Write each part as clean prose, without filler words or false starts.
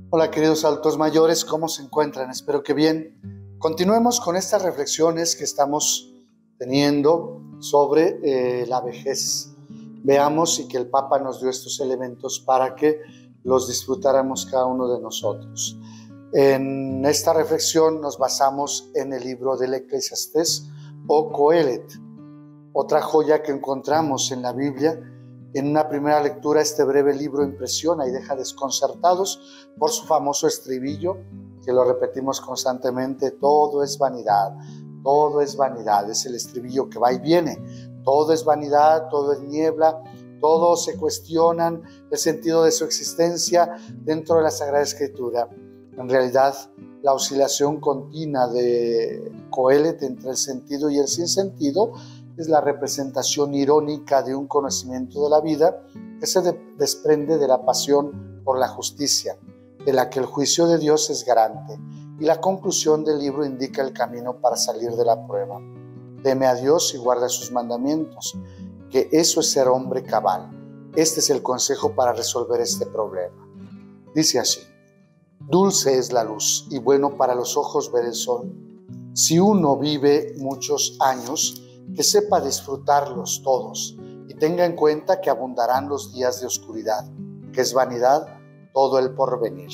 Hola queridos adultos mayores, ¿cómo se encuentran? Espero que bien. Continuemos con estas reflexiones que estamos teniendo sobre la vejez. Veamos y que el Papa nos dio estos elementos para que los disfrutáramos cada uno de nosotros. En esta reflexión nos basamos en el libro del Eclesiastés o Coelet, otra joya que encontramos en la Biblia. En una primera lectura, este breve libro impresiona y deja desconcertados por su famoso estribillo, que lo repetimos constantemente: todo es vanidad, todo es vanidad. Es el estribillo que va y viene. Todo es vanidad, todo es niebla, todos se cuestionan el sentido de su existencia dentro de la Sagrada Escritura. En realidad, la oscilación continua de Coelet entre el sentido y el sinsentido es la representación irónica de un conocimiento de la vida que se desprende de la pasión por la justicia, de la que el juicio de Dios es garante, y la conclusión del libro indica el camino para salir de la prueba. Teme a Dios y guarda sus mandamientos, que eso es ser hombre cabal. Este es el consejo para resolver este problema. Dice así: dulce es la luz y bueno para los ojos ver el sol. Si uno vive muchos años, que sepa disfrutarlos todos y tenga en cuenta que abundarán los días de oscuridad, que es vanidad todo el porvenir.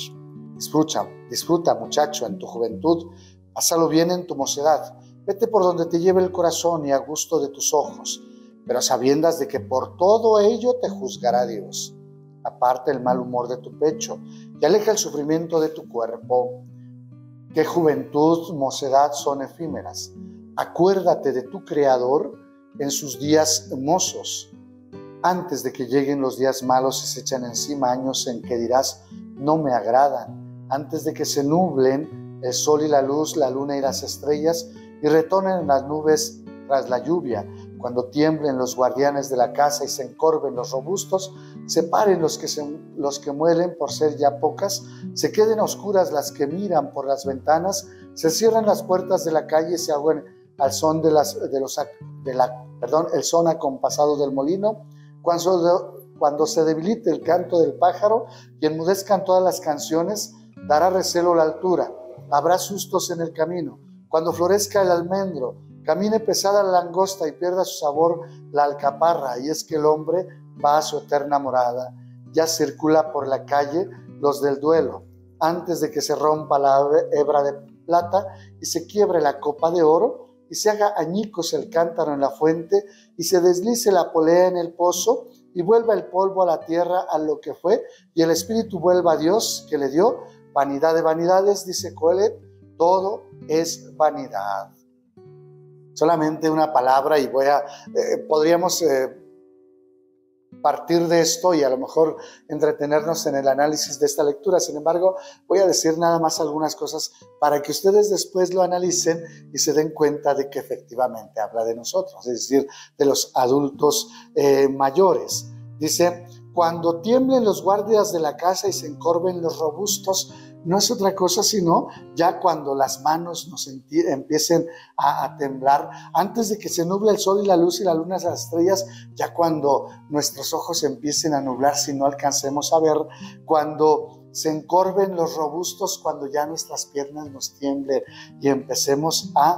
Disfruta muchacho en tu juventud, pásalo bien en tu mocedad, vete por donde te lleve el corazón y a gusto de tus ojos, pero a sabiendas de que por todo ello te juzgará Dios. Aparta el mal humor de tu pecho y aleja el sufrimiento de tu cuerpo. Que juventud, mocedad son efímeras. Acuérdate de tu Creador en sus días mozos, antes de que lleguen los días malos y se echen encima años en que dirás: no me agradan, antes de que se nublen el sol y la luz, la luna y las estrellas, y retonen las nubes tras la lluvia, cuando tiemblen los guardianes de la casa y se encorven los robustos, se paren los que muelen por ser ya pocas, se queden a oscuras las que miran por las ventanas, se cierran las puertas de la calle y se ahoguen al son el son acompasado del molino, cuando se debilite el canto del pájaro y enmudezcan todas las canciones, dará recelo la altura, habrá sustos en el camino, cuando florezca el almendro, camine pesada la langosta y pierda su sabor la alcaparra, y es que el hombre va a su eterna morada. Ya circula por la calle los del duelo, antes de que se rompa la hebra de plata y se quiebre la copa de oro, y se haga añicos el cántaro en la fuente, y se deslice la polea en el pozo, y vuelva el polvo a la tierra a lo que fue, y el espíritu vuelva a Dios que le dio. Vanidad de vanidades, dice Coelet, todo es vanidad. Solamente una palabra y podríamos partir de esto y a lo mejor entretenernos en el análisis de esta lectura. Sin embargo, voy a decir nada más algunas cosas para que ustedes después lo analicen y se den cuenta de que efectivamente habla de nosotros, es decir, de los adultos mayores. Dice: cuando tiemblen los guardias de la casa y se encorven los robustos, no es otra cosa sino ya cuando las manos nos empiecen a temblar, antes de que se nuble el sol y la luz y la luna y las estrellas, ya cuando nuestros ojos empiecen a nublar si no alcancemos a ver, cuando se encorven los robustos, cuando ya nuestras piernas nos tiemblen y empecemos a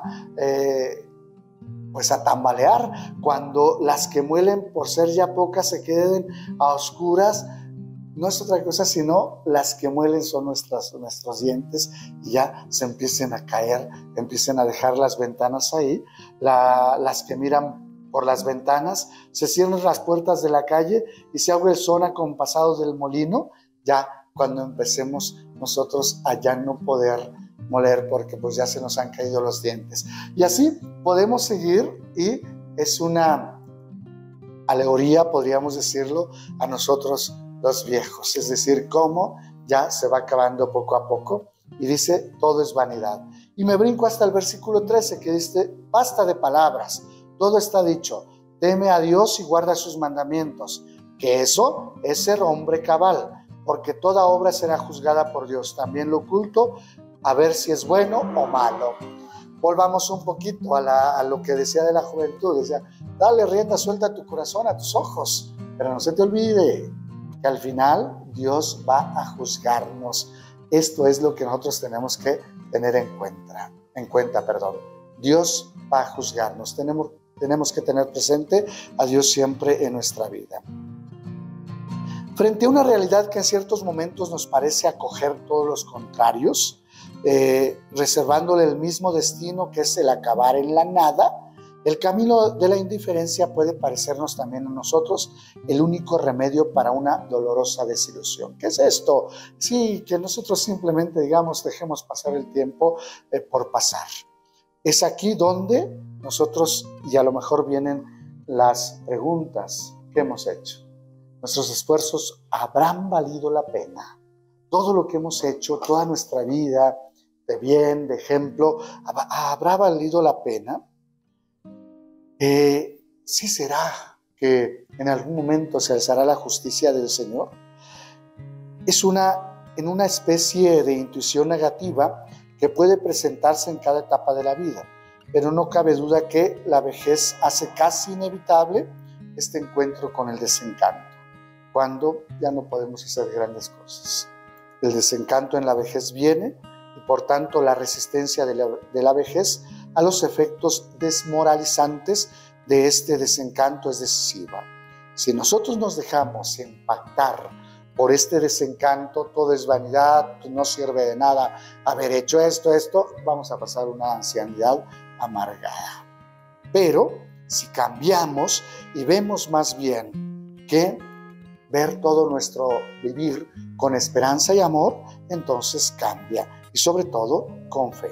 tambalear, cuando las que muelen por ser ya pocas se queden a oscuras. No es otra cosa sino las que muelen son nuestros dientes, y ya se empiecen a caer, empiecen a dejar las ventanas ahí, las que miran por las ventanas, se cierran las puertas de la calle y se ahoga el son acompasado del molino, ya cuando empecemos nosotros a ya no poder moler porque pues ya se nos han caído los dientes. Y así podemos seguir, y es una alegoría, podríamos decirlo, a nosotros los viejos, es decir, cómo ya se va acabando poco a poco, y dice: todo es vanidad. Y me brinco hasta el versículo 13, que dice: basta de palabras, todo está dicho, teme a Dios y guarda sus mandamientos, que eso es ser hombre cabal, porque toda obra será juzgada por Dios, también lo oculto, a ver si es bueno o malo. Volvamos un poquito a lo que decía de la juventud. Decía: dale rienda suelta a tu corazón, a tus ojos, pero no se te olvide que al final Dios va a juzgarnos. Esto es lo que nosotros tenemos que tener en cuenta. Dios va a juzgarnos. Tenemos que tener presente a Dios siempre en nuestra vida. Frente a una realidad que en ciertos momentos nos parece acoger todos los contrarios, reservándole el mismo destino que es el acabar en la nada, el camino de la indiferencia puede parecernos también a nosotros el único remedio para una dolorosa desilusión. ¿Qué es esto? Sí, que nosotros simplemente dejemos pasar el tiempo por pasar. Es aquí donde nosotros, y a lo mejor vienen las preguntas que hemos hecho. ¿Nuestros esfuerzos habrán valido la pena? Todo lo que hemos hecho, toda nuestra vida de bien, de ejemplo, ¿habrá valido la pena? ¿Sí será que en algún momento se alzará la justicia del Señor? Es en una especie de intuición negativa que puede presentarse en cada etapa de la vida, pero no cabe duda que la vejez hace casi inevitable este encuentro con el desencanto, cuando ya no podemos hacer grandes cosas. El desencanto en la vejez viene y por tanto la resistencia de la vejez a los efectos desmoralizantes de este desencanto es decisiva. Si nosotros nos dejamos impactar por este desencanto, todo es vanidad, no sirve de nada haber hecho esto, vamos a pasar una ancianidad amargada. Pero si cambiamos y vemos más bien que ver todo nuestro vivir con esperanza y amor, entonces cambia, y sobre todo con fe.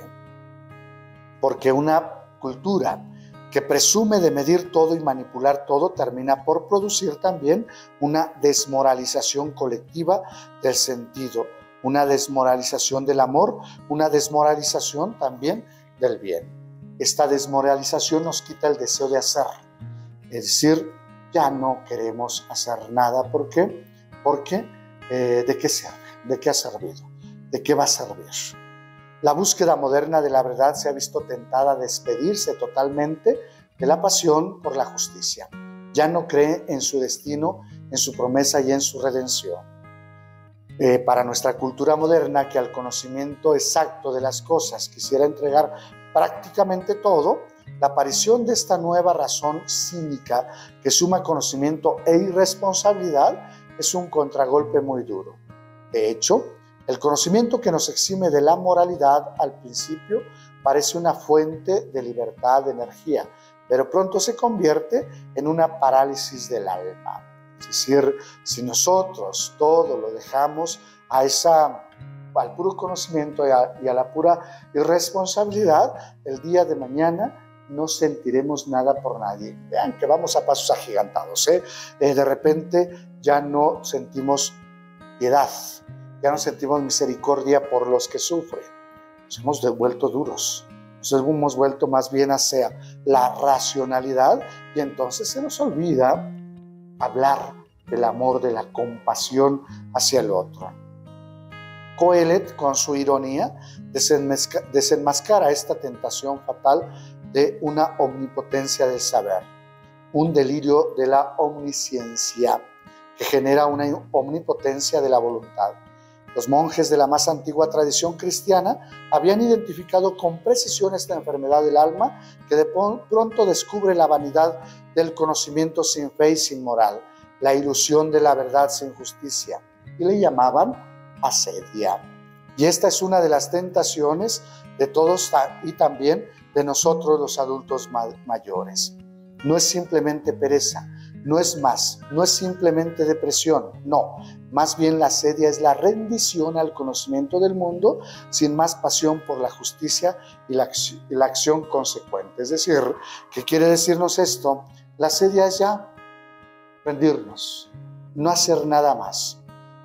Porque una cultura que presume de medir todo y manipular todo termina por producir también una desmoralización colectiva del sentido, una desmoralización del amor, una desmoralización también del bien. Esta desmoralización nos quita el deseo de hacer, es decir, ya no queremos hacer nada. ¿Por qué? Porque ¿de qué sirve? ¿De qué ha servido? ¿De qué va a servir? La búsqueda moderna de la verdad se ha visto tentada a despedirse totalmente de la pasión por la justicia. Ya no cree en su destino, en su promesa y en su redención. Para nuestra cultura moderna, que al conocimiento exacto de las cosas quisiera entregar prácticamente todo, la aparición de esta nueva razón cínica que suma conocimiento e irresponsabilidad es un contragolpe muy duro. De hecho, el conocimiento que nos exime de la moralidad al principio parece una fuente de libertad, de energía, pero pronto se convierte en una parálisis del alma. Es decir, si nosotros todo lo dejamos al puro conocimiento y a la pura irresponsabilidad, el día de mañana no sentiremos nada por nadie. Vean que vamos a pasos agigantados. De repente ya no sentimos piedad, ya no sentimos misericordia por los que sufren. Nos hemos vuelto duros, nos hemos vuelto más bien hacia la racionalidad, y entonces se nos olvida hablar del amor, de la compasión hacia el otro. Coelet, con su ironía, desenmascara esta tentación fatal de una omnipotencia del saber, un delirio de la omnisciencia que genera una omnipotencia de la voluntad. Los monjes de la más antigua tradición cristiana habían identificado con precisión esta enfermedad del alma que de pronto descubre la vanidad del conocimiento sin fe y sin moral, la ilusión de la verdad sin justicia, y le llamaban asedia. Y esta es una de las tentaciones de todos y también de nosotros los adultos mayores. No es simplemente pereza, no es simplemente depresión, no. Más bien la asedia es la rendición al conocimiento del mundo sin más pasión por la justicia y la acción consecuente. Es decir, ¿qué quiere decirnos esto? La asedia es ya rendirnos, no hacer nada más,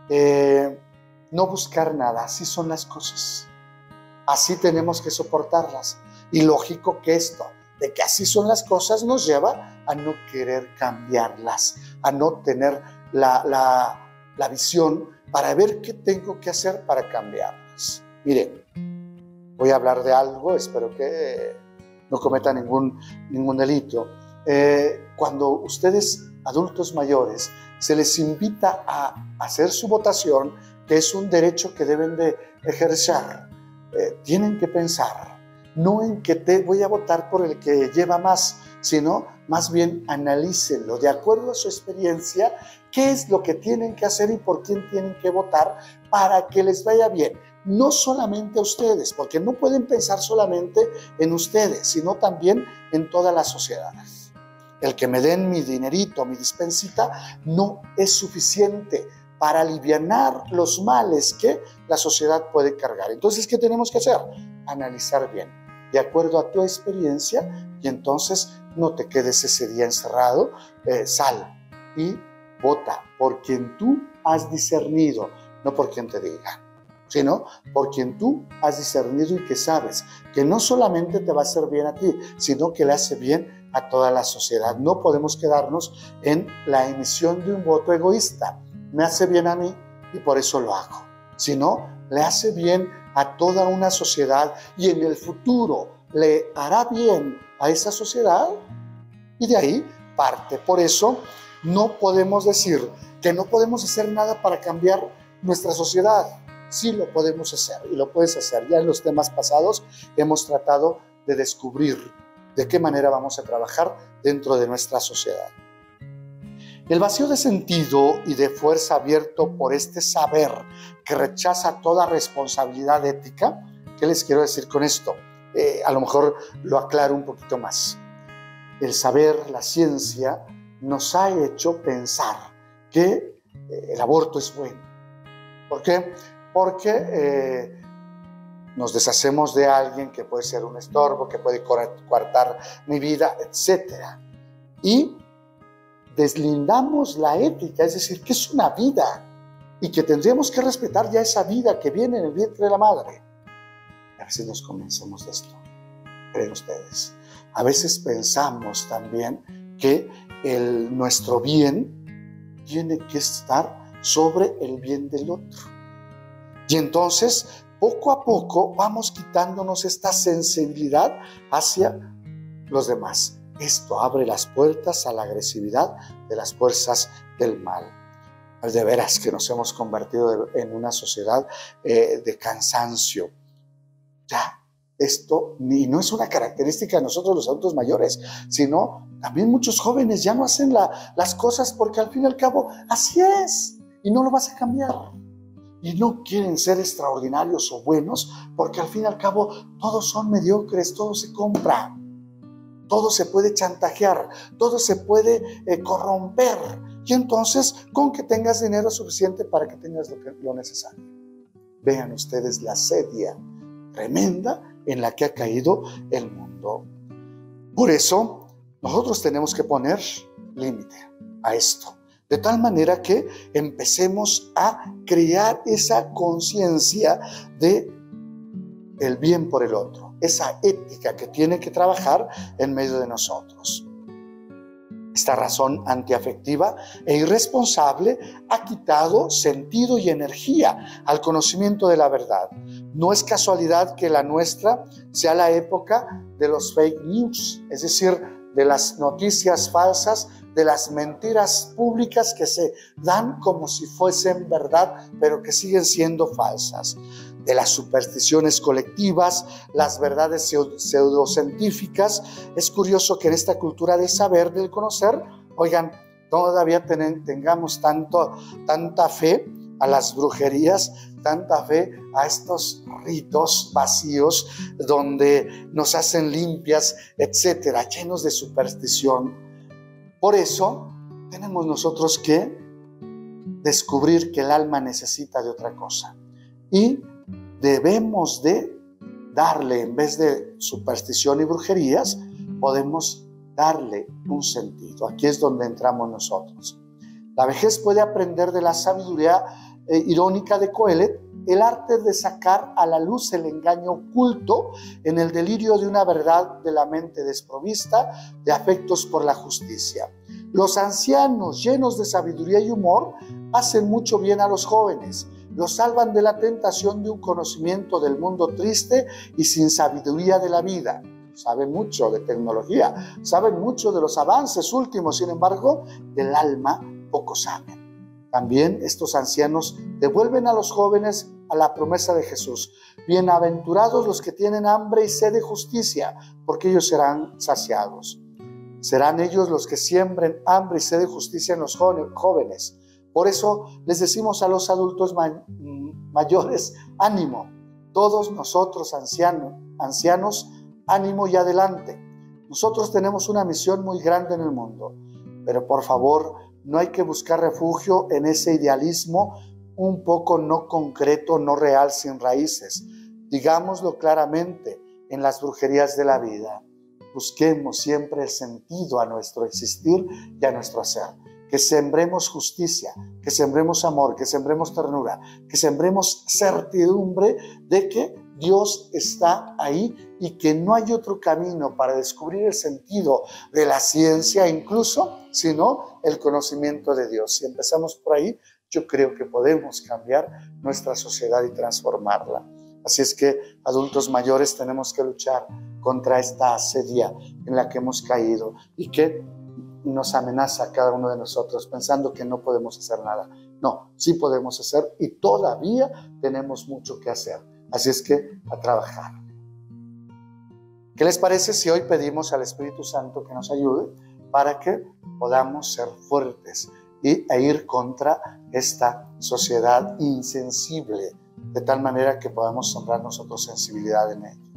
no buscar nada. Así son las cosas, así tenemos que soportarlas. Y lógico que esto, de que así son las cosas, nos lleva a no querer cambiarlas, a no tener la visión para ver qué tengo que hacer para cambiarlas. Miren, voy a hablar de algo, espero que no cometa ningún delito. Cuando ustedes, adultos mayores, se les invita a hacer su votación, que es un derecho que deben de ejercer. Tienen que pensar, no en que te voy a votar por el que lleva más, sino más bien analícenlo de acuerdo a su experiencia, qué es lo que tienen que hacer y por quién tienen que votar para que les vaya bien. No solamente a ustedes, porque no pueden pensar solamente en ustedes, sino también en toda la sociedad. El que me den mi dinerito, mi dispensita, no es suficiente para alivianar los males que la sociedad puede cargar. Entonces, ¿qué tenemos que hacer? Analizar bien, de acuerdo a tu experiencia, y entonces no te quedes ese día encerrado, sal y vota por quien tú has discernido, no por quien te diga, sino por quien tú has discernido y que sabes que no solamente te va a hacer bien a ti, sino que le hace bien a toda la sociedad. No podemos quedarnos en la emisión de un voto egoísta. Me hace bien a mí y por eso lo hago. Sino le hace bien a toda una sociedad y en el futuro le hará bien a esa sociedad y de ahí parte. Por eso no podemos decir que no podemos hacer nada para cambiar nuestra sociedad. Sí lo podemos hacer y lo puedes hacer. Ya en los temas pasados hemos tratado de descubrir de qué manera vamos a trabajar dentro de nuestra sociedad. El vacío de sentido y de fuerza abierto por este saber que rechaza toda responsabilidad ética. ¿Qué les quiero decir con esto? A lo mejor lo aclaro un poquito más. El saber, la ciencia, nos ha hecho pensar que el aborto es bueno. ¿Por qué? Porque nos deshacemos de alguien que puede ser un estorbo, que puede coartar mi vida, etc. Y deslindamos la ética, es decir, que es una vida y que tendríamos que respetar ya esa vida que viene en el vientre de la madre. A veces nos convencemos de esto, creen ustedes. A veces pensamos también que nuestro bien tiene que estar sobre el bien del otro. Y entonces, poco a poco, vamos quitándonos esta sensibilidad hacia los demás. Esto abre las puertas a la agresividad de las fuerzas del mal. De veras que nos hemos convertido en una sociedad de cansancio. Ya, esto no es una característica de nosotros los adultos mayores, sino también muchos jóvenes ya no hacen las cosas porque al fin y al cabo así es y no lo vas a cambiar. Y no quieren ser extraordinarios o buenos porque al fin y al cabo todos son mediocres, todo se compra. Todo se puede chantajear, todo se puede corromper. Y entonces, con que tengas dinero suficiente para que tengas lo necesario. Vean ustedes la sedia tremenda en la que ha caído el mundo. Por eso, nosotros tenemos que poner límite a esto. De tal manera que empecemos a crear esa conciencia de el bien por el otro. Esa ética que tiene que trabajar en medio de nosotros. Esta razón antiafectiva e irresponsable ha quitado sentido y energía al conocimiento de la verdad. No es casualidad que la nuestra sea la época de los fake news, es decir, de las noticias falsas, de las mentiras públicas que se dan como si fuesen verdad, pero que siguen siendo falsas. De las supersticiones colectivas, las verdades pseudocientíficas. Es curioso que en esta cultura de saber, del conocer, oigan, todavía tengamos tanta fe a las brujerías, tanta fe a estos ritos vacíos donde nos hacen limpias, etcétera, llenos de superstición. Por eso tenemos nosotros que descubrir que el alma necesita de otra cosa y debemos de darle, en vez de superstición y brujerías, podemos darle un sentido. Aquí es donde entramos nosotros. La vejez puede aprender de la sabiduría irónica de Coelet el arte de sacar a la luz el engaño oculto en el delirio de una verdad de la mente desprovista de afectos por la justicia. Los ancianos llenos de sabiduría y humor hacen mucho bien a los jóvenes. Los salvan de la tentación de un conocimiento del mundo triste y sin sabiduría de la vida. Saben mucho de tecnología, saben mucho de los avances últimos, sin embargo, del alma poco saben. También estos ancianos devuelven a los jóvenes a la promesa de Jesús. Bienaventurados los que tienen hambre y sed de justicia, porque ellos serán saciados. Serán ellos los que siembren hambre y sed de justicia en los jóvenes. Por eso les decimos a los adultos mayores, ánimo. Todos nosotros ancianos, ánimo y adelante. Nosotros tenemos una misión muy grande en el mundo, pero por favor, no hay que buscar refugio en ese idealismo un poco no concreto, no real, sin raíces. Digámoslo claramente, en las brujerías de la vida. Busquemos siempre el sentido a nuestro existir y a nuestro hacer. Que sembremos justicia, que sembremos amor, que sembremos ternura, que sembremos certidumbre de que Dios está ahí y que no hay otro camino para descubrir el sentido de la ciencia incluso, sino el conocimiento de Dios. Si empezamos por ahí, yo creo que podemos cambiar nuestra sociedad y transformarla. Así es que, adultos mayores, tenemos que luchar contra esta asedia en la que hemos caído y que nos amenaza a cada uno de nosotros pensando que no podemos hacer nada. No, sí podemos hacer y todavía tenemos mucho que hacer. Así es que a trabajar. ¿Qué les parece si hoy pedimos al Espíritu Santo que nos ayude para que podamos ser fuertes e ir contra esta sociedad insensible, de tal manera que podamos sembrar nosotros sensibilidad en ella?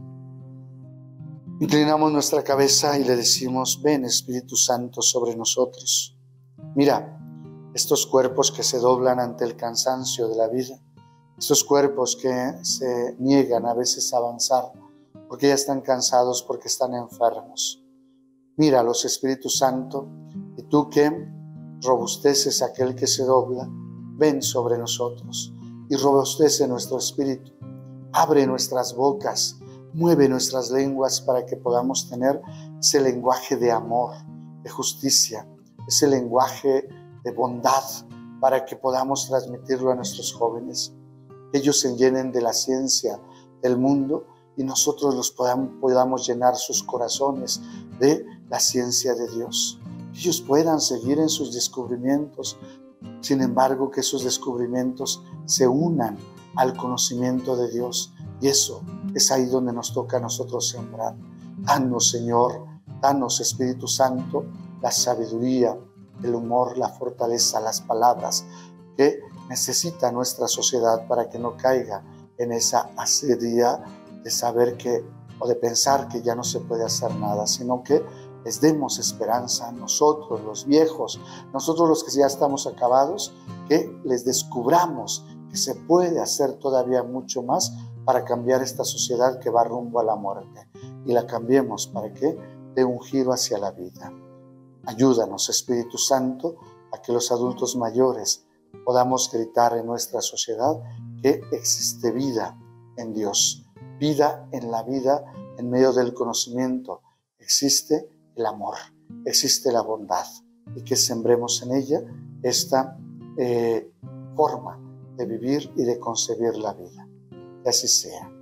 Inclinamos nuestra cabeza y le decimos: ven, Espíritu Santo, sobre nosotros. Mira estos cuerpos que se doblan ante el cansancio de la vida, estos cuerpos que se niegan a veces a avanzar porque ya están cansados, porque están enfermos. Míralos, Espíritu Santo, y tú que robusteces a aquel que se dobla, ven sobre nosotros y robustece nuestro espíritu. Abre nuestras bocas, mueve nuestras lenguas para que podamos tener ese lenguaje de amor, de justicia, ese lenguaje de bondad, para que podamos transmitirlo a nuestros jóvenes. Ellos se llenen de la ciencia del mundo y nosotros los podamos llenar sus corazones de la ciencia de Dios. Ellos puedan seguir en sus descubrimientos, sin embargo que esos descubrimientos se unan al conocimiento de Dios, y eso es ahí donde nos toca a nosotros sembrar. Danos, Señor, danos, Espíritu Santo, la sabiduría, el humor, la fortaleza, las palabras que necesita nuestra sociedad para que no caiga en esa asedia de saber que, o de pensar que ya no se puede hacer nada, sino que les demos esperanza a nosotros, los viejos, nosotros los que ya estamos acabados, que les descubramos que se puede hacer todavía mucho más para cambiar esta sociedad que va rumbo a la muerte, y la cambiemos para que dé un giro hacia la vida. Ayúdanos, Espíritu Santo, a que los adultos mayores podamos gritar en nuestra sociedad que existe vida en Dios, vida en la vida, en medio del conocimiento. Existe el amor, existe la bondad, y que sembremos en ella esta forma de vivir y de concebir la vida. Que así sea.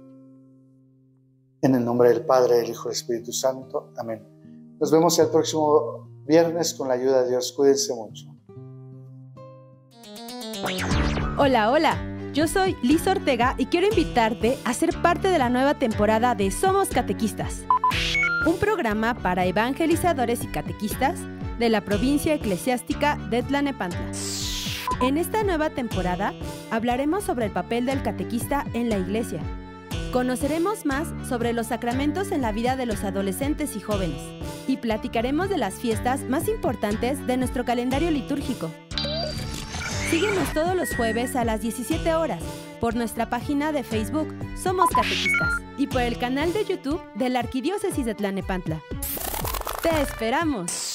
En el nombre del Padre, del Hijo y del Espíritu Santo. Amén. Nos vemos el próximo viernes con la ayuda de Dios. Cuídense mucho. Hola, hola. Yo soy Liz Ortega y quiero invitarte a ser parte de la nueva temporada de Somos Catequistas, un programa para evangelizadores y catequistas de la provincia eclesiástica de Tlalnepantla. En esta nueva temporada hablaremos sobre el papel del catequista en la iglesia. Conoceremos más sobre los sacramentos en la vida de los adolescentes y jóvenes y platicaremos de las fiestas más importantes de nuestro calendario litúrgico. Síguenos todos los jueves a las 17 horas por nuestra página de Facebook Somos Catequistas y por el canal de YouTube de la Arquidiócesis de Tlalnepantla. ¡Te esperamos!